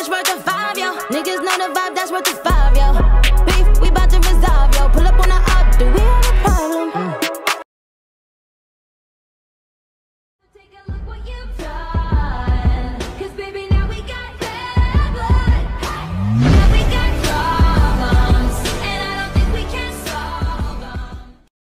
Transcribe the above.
bitch worth a five, yo. Niggas know the vibe, that's worth a five.